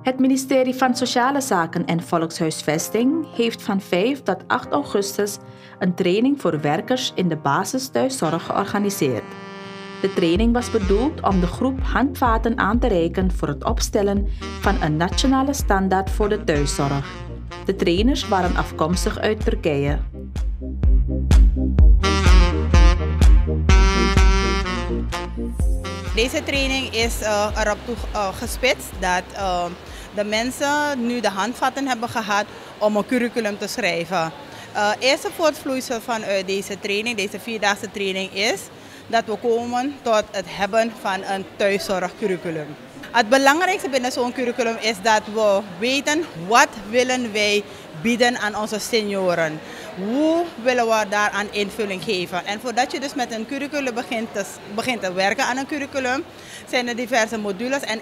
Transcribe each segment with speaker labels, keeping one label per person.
Speaker 1: Het ministerie van Sociale Zaken en Volkshuisvesting heeft van 5 tot 8 augustus een training voor werkers in de basisthuiszorg georganiseerd. De training was bedoeld om de groep handvaten aan te reiken voor het opstellen van een nationale standaard voor de thuiszorg. De trainers waren afkomstig uit Turkije.
Speaker 2: Deze training is erop gespitst dat de mensen nu de handvatten hebben gehad om een curriculum te schrijven. Eerste voortvloeisel vanuit deze training, deze 4-daagse training, is dat we komen tot het hebben van een thuiszorgcurriculum. Het belangrijkste binnen zo'n curriculum is dat we weten wat willen wij bieden aan onze senioren. Hoe willen we daaraan invulling geven? En voordat je dus met een curriculum begint te werken aan een curriculum, zijn er diverse modules. En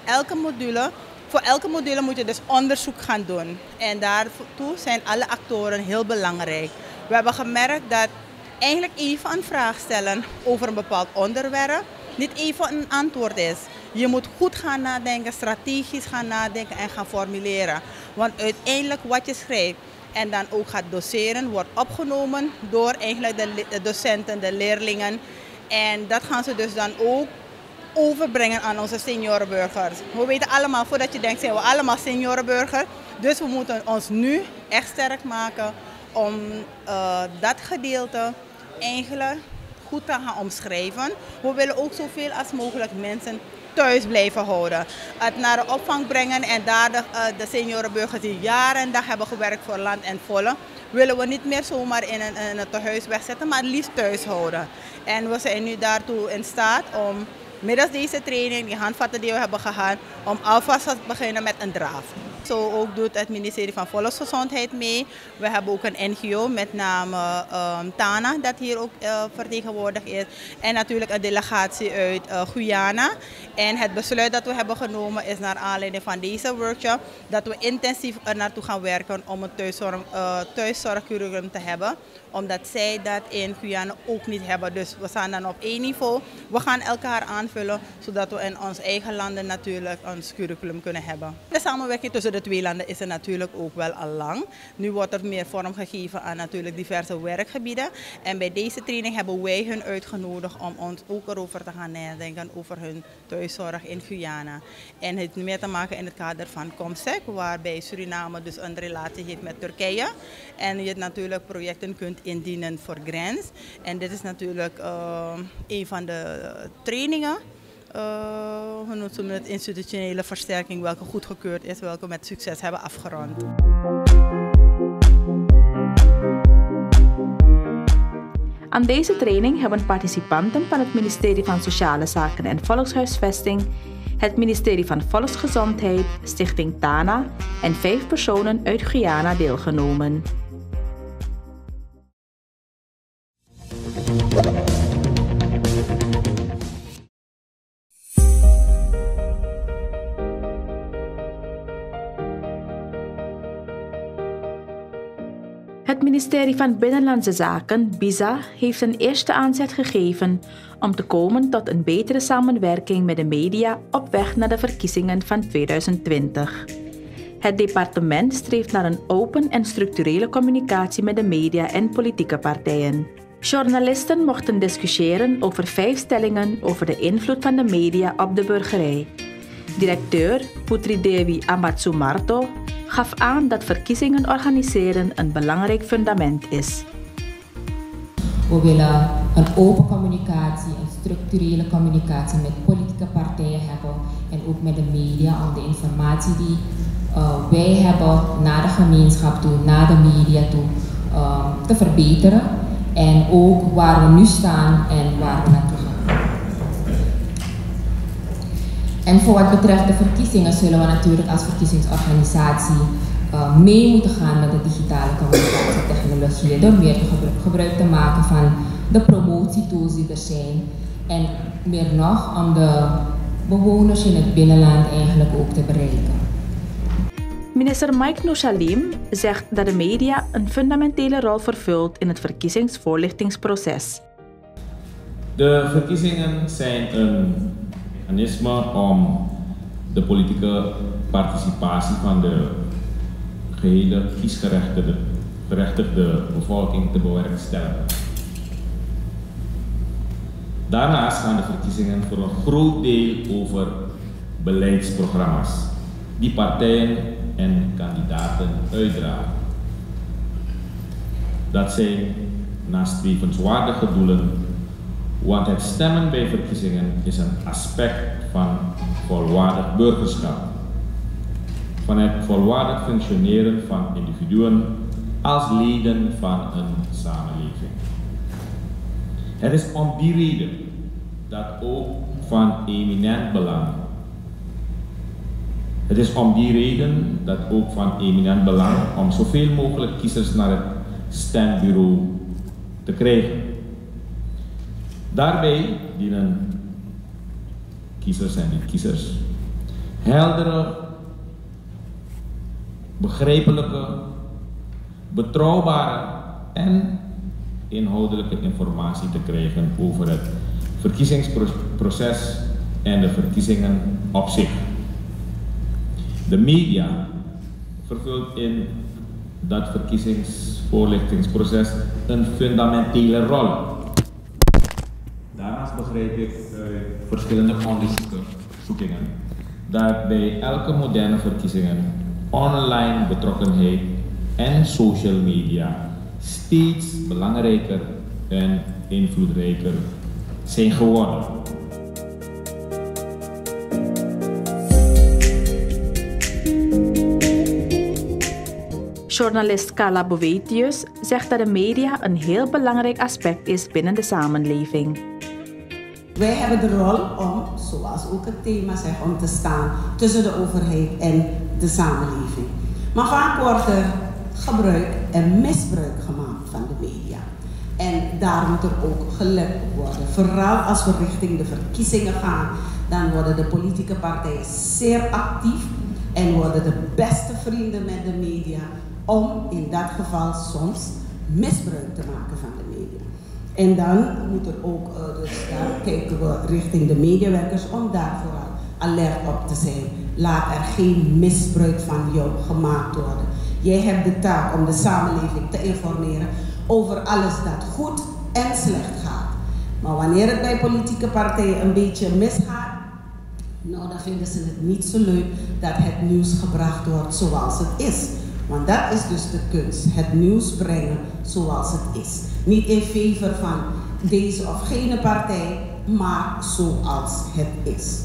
Speaker 2: voor elke module moet je dus onderzoek gaan doen. En daartoe zijn alle actoren heel belangrijk. We hebben gemerkt dat eigenlijk even een vraag stellen over een bepaald onderwerp niet even een antwoord is. Je moet goed gaan nadenken, strategisch gaan nadenken en gaan formuleren. Want uiteindelijk wat je schrijft en dan ook gaat doseren, wordt opgenomen door eigenlijk de docenten, de leerlingen. En dat gaan ze dus dan ook overbrengen aan onze seniorenburgers. We weten allemaal, voordat je denkt, zijn we allemaal seniorenburger. Dus we moeten ons nu echt sterk maken om dat gedeelte eigenlijk goed te gaan omschrijven. We willen ook zoveel als mogelijk mensen thuis blijven houden. Het naar de opvang brengen en daar de seniorenburgers die jaren en dag hebben gewerkt voor land en volk, willen we niet meer zomaar in een tehuis wegzetten, maar het liefst thuis houden. En we zijn nu daartoe in staat om middels deze training, die handvatten die we hebben gehad, om alvast te beginnen met een draft. Zo ook doet het ministerie van Volksgezondheid mee. We hebben ook een NGO met name TANA dat hier ook vertegenwoordigd is. En natuurlijk een delegatie uit Guyana. En het besluit dat we hebben genomen is naar aanleiding van deze workshop dat we intensief er naartoe gaan werken om een thuiszorgcurriculum te hebben. Omdat zij dat in Guyana ook niet hebben. Dus we staan dan op één niveau. We gaan elkaar aanvullen zodat we in onze eigen landen natuurlijk ons curriculum kunnen hebben. De samenwerking tussen de twee landen is er natuurlijk ook wel al lang. Nu wordt er meer vorm gegeven aan natuurlijk diverse werkgebieden. En bij deze training hebben wij hun uitgenodigd om ons ook erover te gaan nadenken over hun thuiszorg in Guyana. En het meer te maken in het kader van COMSEC, waarbij Suriname dus een relatie heeft met Turkije. En je natuurlijk projecten kunt indienen voor grens. En dit is natuurlijk een van de trainingen. We noemen het institutionele versterking, welke goedgekeurd is, welke we met succes hebben afgerond.
Speaker 1: Aan deze training hebben participanten van het ministerie van Sociale Zaken en Volkshuisvesting, het ministerie van Volksgezondheid, Stichting TANA en 5 personen uit Guyana deelgenomen. Het ministerie van Binnenlandse Zaken, BIZA, heeft een eerste aanzet gegeven om te komen tot een betere samenwerking met de media op weg naar de verkiezingen van 2020. Het departement streeft naar een open en structurele communicatie met de media en politieke partijen. Journalisten mochten discussiëren over 5 stellingen over de invloed van de media op de burgerij. Directeur Putri Dewi Amatsumarto gaf aan dat verkiezingen organiseren een belangrijk fundament is.
Speaker 3: We willen een open communicatie, een structurele communicatie met politieke partijen hebben en ook met de media om de informatie die wij hebben naar de gemeenschap toe, naar de media toe te verbeteren. En ook waar we nu staan en waar we naartoe gaan. En voor wat betreft de verkiezingen zullen we natuurlijk als verkiezingsorganisatie mee moeten gaan met de digitale communicatietechnologieën door meer gebruik te maken van de promotietools die er zijn en meer nog om de bewoners in het binnenland eigenlijk ook te bereiken.
Speaker 1: Minister Mike Noushalim zegt dat de media een fundamentele rol vervult in het verkiezingsvoorlichtingsproces.
Speaker 4: De verkiezingen zijn een mechanisme om de politieke participatie van de gehele kiesgerechtigde bevolking te bewerkstelligen. Daarnaast gaan de verkiezingen voor een groot deel over beleidsprogramma's die partijen en kandidaten uitdragen. Dat zijn nastrevenswaardige doelen, want het stemmen bij verkiezingen is een aspect van volwaardig burgerschap, van het volwaardig functioneren van individuen als leden van een samenleving. Het is om die reden dat ook van eminent belang. Het is om die reden dat ook van eminent belang om zoveel mogelijk kiezers naar het stembureau te krijgen. Daarbij dienen kiezers en niet-kiezers heldere, begrijpelijke, betrouwbare en inhoudelijke informatie te krijgen over het verkiezingsproces en de verkiezingen op zich. De media vervult in dat verkiezingsvoorlichtingsproces een fundamentele rol. Daarnaast begrijp ik uit verschillende onderzoekingen dat bij elke moderne verkiezingen online betrokkenheid en social media steeds belangrijker en invloedrijker zijn geworden.
Speaker 1: Journalist Carla Boetius zegt dat de media een heel belangrijk aspect is binnen de samenleving.
Speaker 5: Wij hebben de rol om, zoals ook het thema zegt, om te staan tussen de overheid en de samenleving. Maar vaak wordt er gebruik en misbruik gemaakt van de media. En daar moet er ook gelet op worden. Vooral als we richting de verkiezingen gaan, dan worden de politieke partijen zeer actief en worden de beste vrienden met de media om in dat geval soms misbruik te maken van de media. En dan moet er ook, dus daar kijken we richting de medewerkers om daar vooral alert op te zijn. Laat er geen misbruik van jou gemaakt worden. Jij hebt de taak om de samenleving te informeren over alles dat goed en slecht gaat. Maar wanneer het bij politieke partijen een beetje misgaat, nou dan vinden ze het niet zo leuk dat het nieuws gebracht wordt zoals het is. Want dat is dus de kunst, het nieuws brengen zoals het is. Niet in favor van deze of gene partij, maar zoals het is.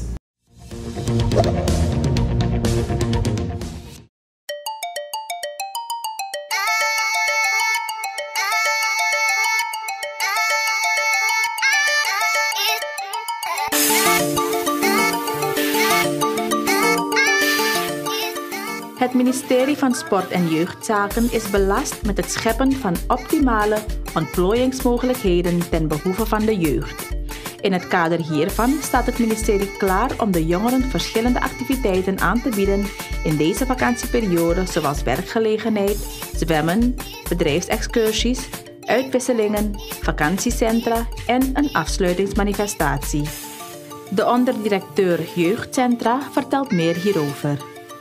Speaker 1: Het ministerie van Sport en Jeugdzaken is belast met het scheppen van optimale ontplooiingsmogelijkheden ten behoeve van de jeugd. In het kader hiervan staat het ministerie klaar om de jongeren verschillende activiteiten aan te bieden in deze vakantieperiode, zoals werkgelegenheid, zwemmen, bedrijfsexcursies, uitwisselingen, vakantiecentra en een afsluitingsmanifestatie. De onderdirecteur Jeugdcentra vertelt meer hierover.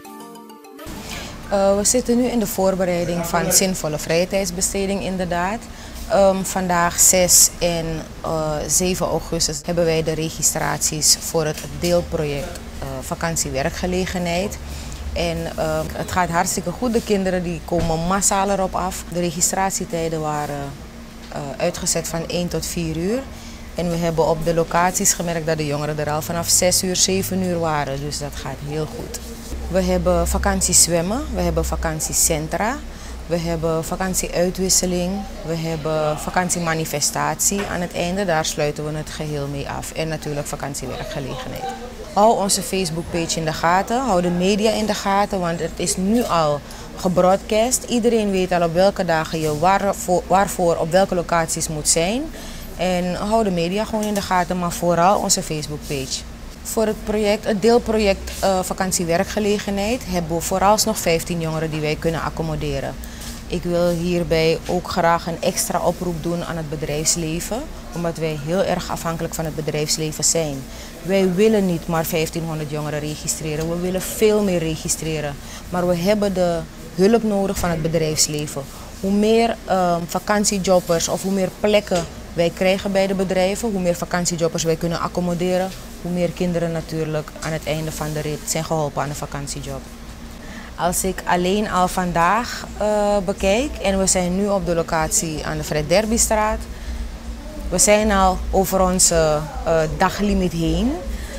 Speaker 6: We zitten nu in de voorbereiding van zinvolle vrije tijdsbesteding inderdaad. Vandaag 6 en 7 augustus hebben wij de registraties voor het deelproject vakantiewerkgelegenheid. En het gaat hartstikke goed. De kinderen die komen massaal erop af. De registratietijden waren uitgezet van 1 tot 4 uur. En we hebben op de locaties gemerkt dat de jongeren er al vanaf 6 uur, 7 uur waren. Dus dat gaat heel goed. We hebben vakantiezwemmen, we hebben vakantiecentra, we hebben vakantieuitwisseling, we hebben vakantiemanifestatie aan het einde. Daar sluiten we het geheel mee af. En natuurlijk vakantiewerkgelegenheid. Hou onze Facebookpage in de gaten, hou de media in de gaten, want het is nu al gebroadcast. Iedereen weet al op welke dagen je waarvoor op welke locaties moet zijn. En hou de media gewoon in de gaten, maar vooral onze Facebookpage. Voor het deelproject vakantiewerkgelegenheid hebben we vooralsnog 15 jongeren die wij kunnen accommoderen. Ik wil hierbij ook graag een extra oproep doen aan het bedrijfsleven, omdat wij heel erg afhankelijk van het bedrijfsleven zijn. Wij willen niet maar 1500 jongeren registreren, we willen veel meer registreren. Maar we hebben de hulp nodig van het bedrijfsleven. Hoe meer vakantiejobbers of hoe meer plekken wij krijgen bij de bedrijven, hoe meer vakantiejobbers wij kunnen accommoderen, hoe meer kinderen natuurlijk aan het einde van de rit zijn geholpen aan een vakantiejob. Als ik alleen al vandaag bekijk, en we zijn nu op de locatie aan de Fred Derbystraat, we zijn al over onze daglimiet heen.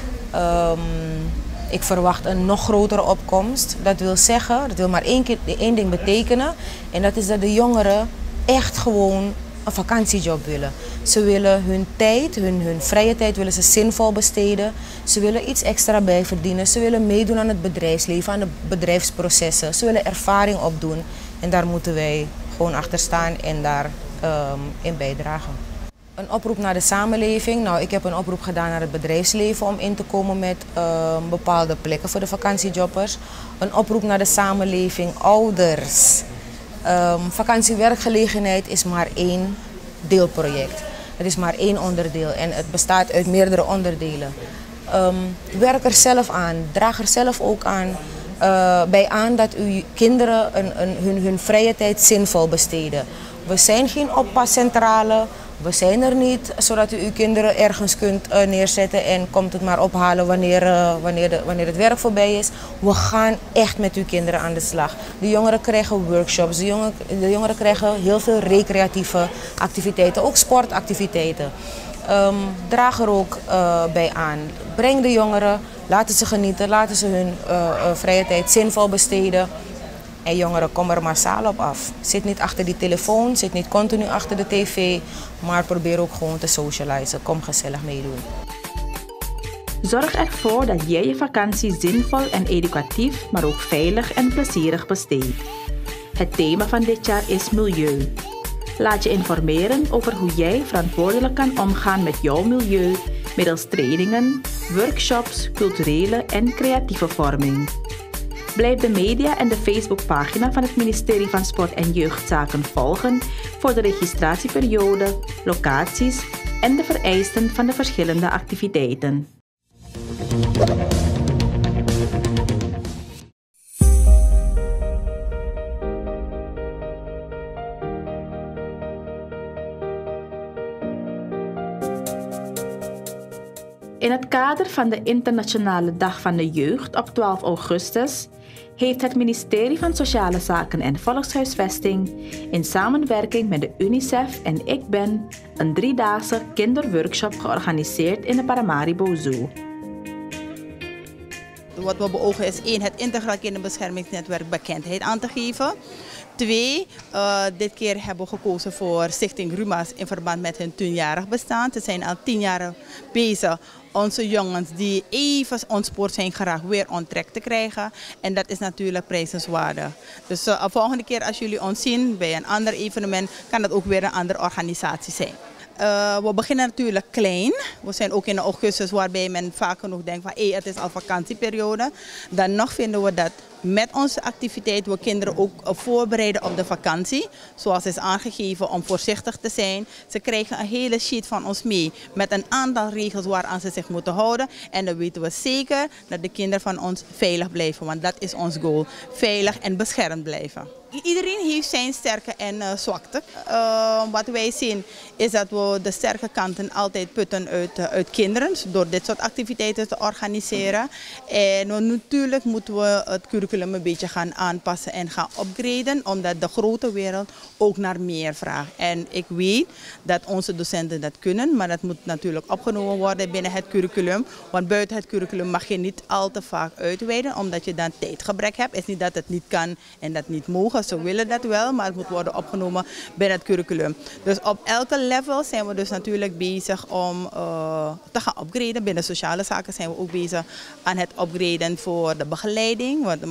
Speaker 6: Ik verwacht een nog grotere opkomst. Dat wil zeggen, dat wil maar één ding betekenen, en dat is dat de jongeren echt gewoon een vakantiejob willen. Ze willen hun tijd, hun vrije tijd willen ze zinvol besteden. Ze willen iets extra bijverdienen. Ze willen meedoen aan het bedrijfsleven, aan de bedrijfsprocessen. Ze willen ervaring opdoen. En daar moeten wij gewoon achter staan en daarin bijdragen. Een oproep naar de samenleving. Nou, ik heb een oproep gedaan naar het bedrijfsleven om in te komen met bepaalde plekken voor de vakantiejobbers. Een oproep naar de samenleving, ouders. Vakantiewerkgelegenheid is maar één deelproject. Het is maar één onderdeel en het bestaat uit meerdere onderdelen. Werk er zelf aan, draag er zelf ook bij aan dat uw kinderen hun vrije tijd zinvol besteden. We zijn geen oppascentrale. We zijn er niet zodat u uw kinderen ergens kunt neerzetten en komt het maar ophalen wanneer het werk voorbij is. We gaan echt met uw kinderen aan de slag. De jongeren krijgen workshops, de jongeren krijgen heel veel recreatieve activiteiten, ook sportactiviteiten. Draag er ook bij aan. Breng de jongeren, laten ze genieten, laten ze hun vrije tijd zinvol besteden. En jongeren, kom er massaal op af. Zit niet achter die telefoon, zit niet continu achter de tv, maar probeer ook gewoon te socializen. Kom gezellig meedoen.
Speaker 1: Zorg ervoor dat jij je vakantie zinvol en educatief, maar ook veilig en plezierig besteedt. Het thema van dit jaar is milieu. Laat je informeren over hoe jij verantwoordelijk kan omgaan met jouw milieu middels trainingen, workshops, culturele en creatieve vorming. Blijf de media en de Facebookpagina van het ministerie van Sport en Jeugdzaken volgen voor de registratieperiode, locaties en de vereisten van de verschillende activiteiten. In het kader van de Internationale Dag van de Jeugd op 12 augustus heeft het ministerie van Sociale Zaken en Volkshuisvesting in samenwerking met de UNICEF en Ik Ben een 3-daagse kinderworkshop georganiseerd in de Paramaribo Zoo.
Speaker 2: Wat we beogen is 1, het Integraal Kinderbeschermingsnetwerk bekendheid aan te geven. 2, dit keer hebben we gekozen voor Stichting RUMA's in verband met hun 10-jarig bestaan. Ze zijn al 10 jaar bezig onze jongens die even ontspoord zijn geraakt weer on track te krijgen. En dat is natuurlijk prijzenswaardig. Dus de volgende keer als jullie ons zien bij een ander evenement, kan dat ook weer een andere organisatie zijn. We beginnen natuurlijk klein. We zijn ook in augustus waarbij men vaak genoeg denkt van het is al vakantieperiode. Dan nog vinden we dat met onze activiteit we kinderen ook voorbereiden op de vakantie. Zoals is aangegeven om voorzichtig te zijn. Ze krijgen een hele sheet van ons mee met een aantal regels waaraan ze zich moeten houden. En dan weten we zeker dat de kinderen van ons veilig blijven. Want dat is ons goal. Veilig en beschermd blijven. Iedereen heeft zijn sterke en zwakte. Wat wij zien is dat we de sterke kanten altijd putten uit kinderen. Door dit soort activiteiten te organiseren. En natuurlijk moeten we het curriculum een beetje gaan aanpassen en gaan upgraden. Omdat de grote wereld ook naar meer vraagt. En ik weet dat onze docenten dat kunnen. Maar dat moet natuurlijk opgenomen worden binnen het curriculum. Want buiten het curriculum mag je niet al te vaak uitweiden. Omdat je dan tijdgebrek hebt. Het is niet dat het niet kan en dat niet mogen. Ze willen dat wel, maar het moet worden opgenomen binnen het curriculum. Dus op elke level zijn we dus natuurlijk bezig om te gaan upgraden. Binnen sociale zaken zijn we ook bezig aan het upgraden voor de begeleiding. Want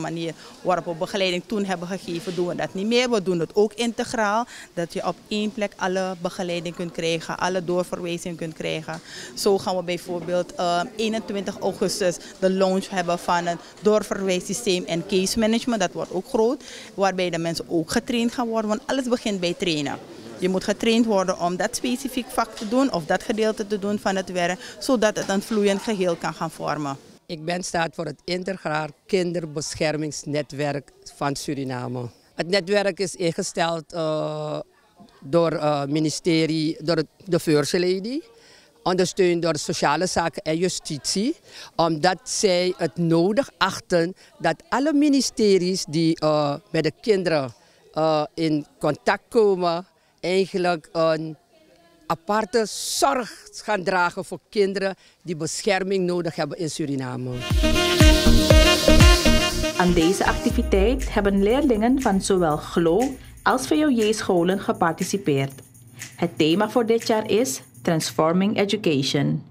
Speaker 2: manier waarop we begeleiding toen hebben gegeven, doen we dat niet meer. We doen het ook integraal, dat je op één plek alle begeleiding kunt krijgen, alle doorverwijzing kunt krijgen. Zo gaan we bijvoorbeeld 21 augustus de launch hebben van een doorverwijssysteem en case management. Dat wordt ook groot, waarbij de mensen ook getraind gaan worden, want alles begint bij trainen. Je moet getraind worden om dat specifiek vak te doen of dat gedeelte te doen van het werk, zodat het een vloeiend geheel kan gaan vormen.
Speaker 7: Ik ben staat voor het Integraal Kinderbeschermingsnetwerk van Suriname. Het netwerk is ingesteld door het ministerie, door de First Lady, ondersteund door Sociale Zaken en Justitie, omdat zij het nodig achten dat alle ministeries die met de kinderen in contact komen, eigenlijk een aparte zorg gaan dragen voor kinderen die bescherming nodig hebben in Suriname.
Speaker 1: Aan deze activiteit hebben leerlingen van zowel GLO als VOJ-scholen geparticipeerd. Het thema voor dit jaar is Transforming Education.